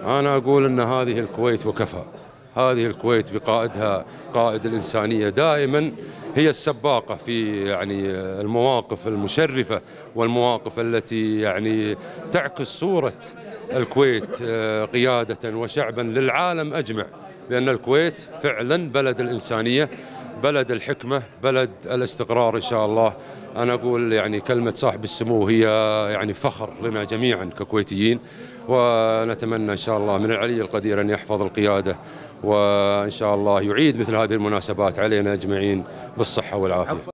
أنا أقول أن هذه الكويت وكفى. هذه الكويت بقائدها قائد الإنسانية دائما هي السباقة في المواقف المشرفة والمواقف التي تعكس صورة الكويت قيادة وشعبا للعالم أجمع، بأن الكويت فعلا بلد الإنسانية، بلد الحكمة، بلد الاستقرار إن شاء الله. أنا أقول كلمة صاحب السمو هي فخر لنا جميعا ككويتيين، ونتمنى إن شاء الله من العلي القدير أن يحفظ القيادة، وإن شاء الله يعيد مثل هذه المناسبات علينا أجمعين بالصحة والعافية.